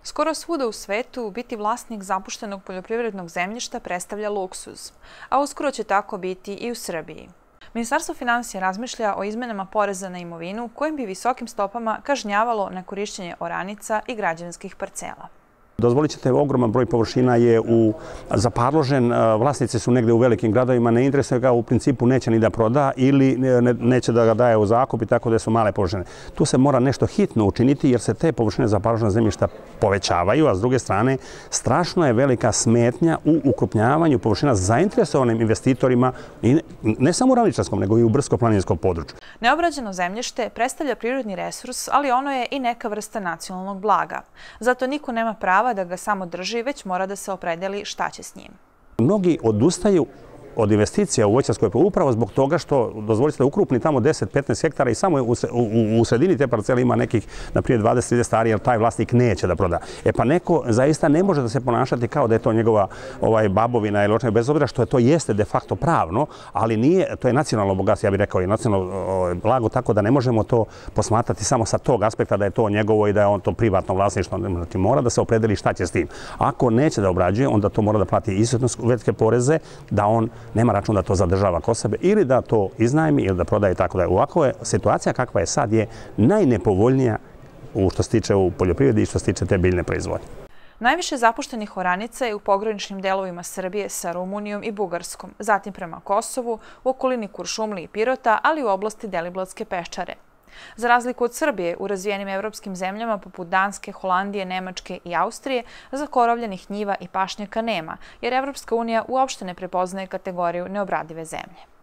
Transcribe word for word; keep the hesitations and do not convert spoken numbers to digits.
Skoro svuda u svetu biti vlasnik zapuštenog poljoprivrednog zemljišta predstavlja luksuz, a uskoro će tako biti i u Srbiji. Ministarstvo finansija razmišlja o izmenama poreza na imovinu kojim bi visokim stopama kažnjavalo nekorišćenje oranica i građevinskih parcela. Dozvolit ćete, ogroman broj površina je u zaparložen, vlasnici su negde u velikim gradovima, ne interesuje ga, u principu neće ni da proda ili neće da ga daje u zakup i tako da su male površine. Tu se mora nešto hitno učiniti jer se te površine zaparložena zemljišta povećavaju, a s druge strane strašno je velika smetnja u ukrupnjavanju površina zainteresovanim investitorima i ne samo u ravničarskom, nego i u brdsko-planinskom području. Neobrađeno zemljište predstavlja prirodni resurs, ali ono je i neka vrsta nacionalnog blaga. Zato niko nema prava da ga samo drži, već mora da se opredeli šta će s njim. Mnogi odustaju od investicija u voćarskoj upravo zbog toga što dozvolite da ukrupni tamo deset do petnaest hektara i samo u sredini te parcele ima nekih, na primjer, dvadeset do trideset ari, jer taj vlasnik neće da proda. E pa neko zaista ne može da se ponašati kao da je to njegova babovina ili očaj, bez obzira što to jeste de facto pravno, ali nije, to je nacionalno bogatstvo, ja bih rekao, i nacionalno blago, tako da ne možemo to posmatrati samo sa tog aspekta da je to njegovo i da je on to privatno vlasništvo. Mora da se opredeli šta će s tim. Ako neće da obrađuje, onda to mora da plati izuzetno velike poreze, da on nema račun da to zadržava kod sebe ili da to iznajmi ili da prodaje i tako da je. Ovako je situacija kakva je sad je najnepovoljnija u što se tiče u poljoprivredi i što se tiče te biljne proizvodnje. Najviše zapuštenih oranica je u pograničnim delovima Srbije sa Rumunijom i Bugarskom, zatim prema Kosovu, u okolini Kuršumlije i Pirota, ali i u oblasti Deliblatske peščare. Za razliku od Srbije, u razvijenim evropskim zemljama poput Danske, Holandije, Nemačke i Austrije, zakorovljenih njiva i pašnjaka nema, jer Evropska unija uopšte ne prepoznaje kategoriju neobradive zemlje.